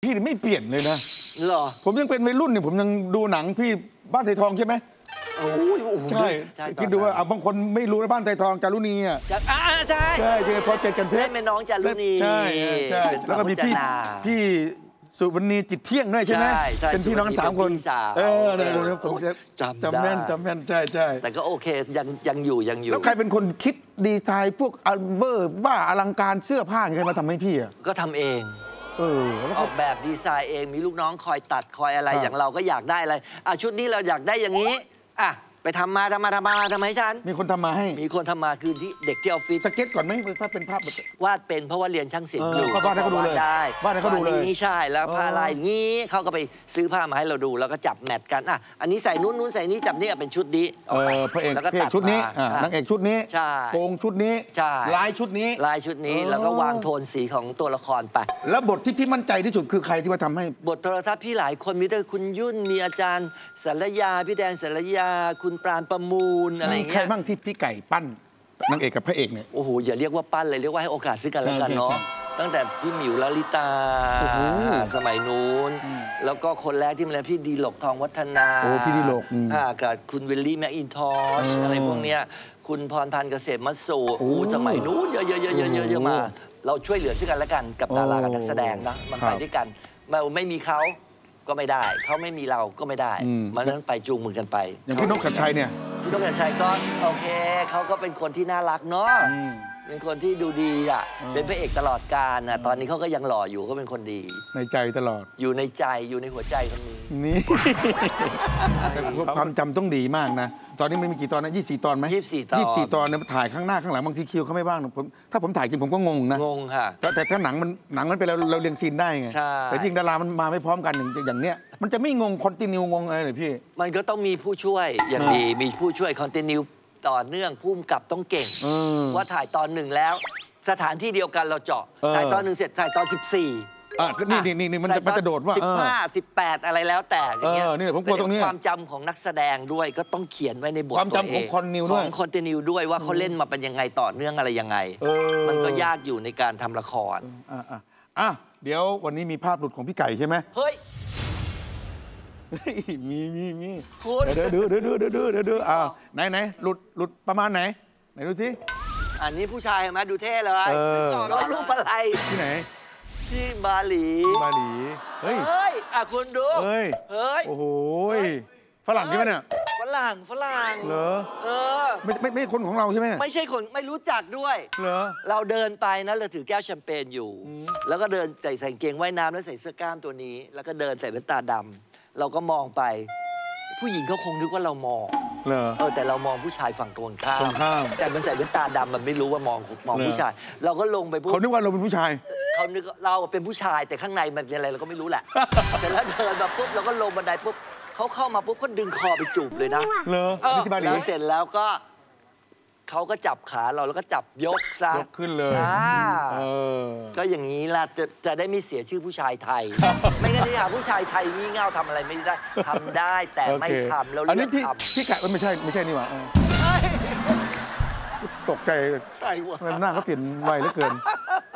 พี่ไม่เปลี่ยนเลยนะเหรอผมยังเป็นวัยรุ่นเนี่ยผมยังดูหนังพี่บ้านไทยทองใช่ไหมโอ้ยใช่คิดดูว่าบางคนไม่รู้นะบ้านไทยทองจารุณีอ่ะใช่ใช่พอเจอกันเพชรเป็นน้องจารุณีใช่แล้วก็มีพี่สุวรรณีจิตเที่ยงด้วยใช่ไหมเป็นพี่น้อง3 คนเนี่ยผมจำแม่นใช่แต่ก็โอเคยังอยู่แล้วใครเป็นคนคิดดีไซน์พวกอัลเวอร์ว่าอลังการเสื้อผ้าใครมาทำให้พี่อ่ะก็ทำเองออกแบบดีไซน์เองมีลูกน้องคอยตัดคอยอะไรอย่างเราก็อยากได้อะไรชุดนี้เราอยากได้อย่างนี้ไปทำมาทำไมฉันมีคนทำมาให้มีคนทำมาคือที่เด็กที่ออฟฟิศสเก็ตก่อนไหมเป็นภาพวาดเป็นเพราะว่าเรียนช่างศิลป์อยู่เขาวาดให้เขาดูเลยวาดให้เขาดูเลยนี่ใช่แล้วผ้าลายอย่างนี้เขาก็ไปซื้อผ้ามาให้เราดูแล้วก็จับแมทกันอันนี้ใส่นู้นใส่นี้จับนี่เป็นชุดนี้พระเอกชุดนี้นางเอกชุดนี้โกงชุดนี้ลายชุดนี้แล้วก็วางโทนสีของตัวละครไปแล้วบทที่มั่นใจที่สุดคือใครที่มาทำให้บทโทรทัศน์พี่หลายคนมีแต่คุณยุ่นมีอาจารย์สรยาพี่แดนสรยาคุณปราณประมูลอะไรเงี้ยใครบ้างที่พี่ไก่ปั้นนางเอกกับพระเอกเนี่ยโอ้โหอย่าเรียกว่าปั้นเลยเรียกว่าให้โอกาสซึ่งกันและกันเนาะตั้งแต่พี่หมิวลลิตาสมัยนู้นแล้วก็คนแรกที่มาเล่นพี่ดีหลกทองวัฒนาพี่ดีหลกกับคุณวิลลี่แมคอินทอชอะไรพวกเนี้ยคุณพรพันธ์เกษมมัสสูสมัยนู้นเยอะมาเราช่วยเหลือซึ่งกันและกันกับดารากับนักแสดงนะมันไปด้วยกันไม่มีเขาก็ไม่ได้เขาไม่มีเราก็ไม่ได้มันนั้นไปจูงมือกันไปอย่างพี่นกชัดชัยเนี่ยพี่นกชัดชัยก็โอเคเขาก็เป็นคนที่น่ารักเนาะเป็นคนที่ดูดีเป็นพระเอกตลอดกาลตอนนี้เขาก็ยังหล่ออยู่ก็เป็นคนดีในใจตลอดอยู่ในใจอยู่ในหัวใจคนนี้นี่ความจำต้องดีมากนะตอนนี้ไม่มีกี่ตอนนะ24 ตอนไหม24 ตอนเนี่ยถ่ายข้างหน้าข้างหลังบางทีคิวเขาไม่ว่างถ้าผมถ่ายจริงผมก็งงนะงงค่ะแต่ถ้าหนังมันเป็นเราเรียงซีนได้ไงแต่จริงดารามันมาไม่พร้อมกันอย่างเนี้ยมันจะไม่งงคอนติเนียงงอะไรเลยพี่มันก็ต้องมีผู้ช่วยอย่างดีมีผู้ช่วยคอนติเนียต่อเนื่องพุ่มกับต้องเก่งว่าถ่ายตอน1แล้วสถานที่เดียวกันเราเจาะถ่ายตอน1เสร็จถ่ายตอน14 นี่มันจะโดดว่า 15 18อะไรแล้วแต่อย่างเงี้ยนี่ผมกลัวตรงนี้ความจำของนักแสดงด้วยก็ต้องเขียนไว้ในบทความจำของคอนนิวด้วยของคอนติเนียด้วยว่าเขาเล่นมาเป็นยังไงต่อเนื่องอะไรยังไงมันก็ยากอยู่ในการทำละครเดี๋ยววันนี้มีภาพหลุดของพี่ไก่ใช่ไหมเฮ้ยมีเดี๋ยวดูไหนหลุดประมาณไหนดูสิอันนี้ผู้ชายมาดูเท่เลยแล้วรูปอะไรที่ไหนที่บาหลีเฮ้ยคุณดูเฮ้ยโอ้โหฝรั่งใช่ไหมเนี่ยฝรั่งเหรอไม่คนของเราใช่ไหมไม่ใช่คนไม่รู้จักด้วยเหรอเราเดินไปนะเราถือแก้วแชมเปญอยู่แล้วก็เดินใส่กางเกงว่ายน้ำแล้วใส่เสื้อกล้ามตัวนี้แล้วก็เดินใส่แว่นตาดำเราก็มองไปผู้หญิงเขาคงนึกว่าเรามองแต่เรามองผู้ชายฝั่งตรงข้ามแต่มันใส่แว่นตาดำมันไม่รู้ว่ามองผู้ชายเราก็ลงไปเขานึกว่าเราเป็นผู้ชายเขานึกเราเป็นผู้ชายแต่ข้างในมันเป็นอะไรเราก็ไม่รู้แหละแต่แล้วเดินมาปุ๊บเราก็ลงบันไดปุ๊บเขาเข้ามาปุ๊บก็ดึงคอไปจูบเลยนะแล้วเสร็จแล้วก็เขาก็จับขาเราแล้วก็จับยกซะยกขึ้นเลยก็อย่างนี้ล่ะจะได้ไม่เสียชื่อผู้ชายไทยไม่งั้นที่หาผู้ชายไทยงี่เง่าทำอะไรไม่ได้ทำได้แต่ไม่ทำแล้วเลือกทำพี่ไก่ไม่ใช่นี่หว่าตกใจหน้าเขาเปลี่ยนไวเหลือเกิน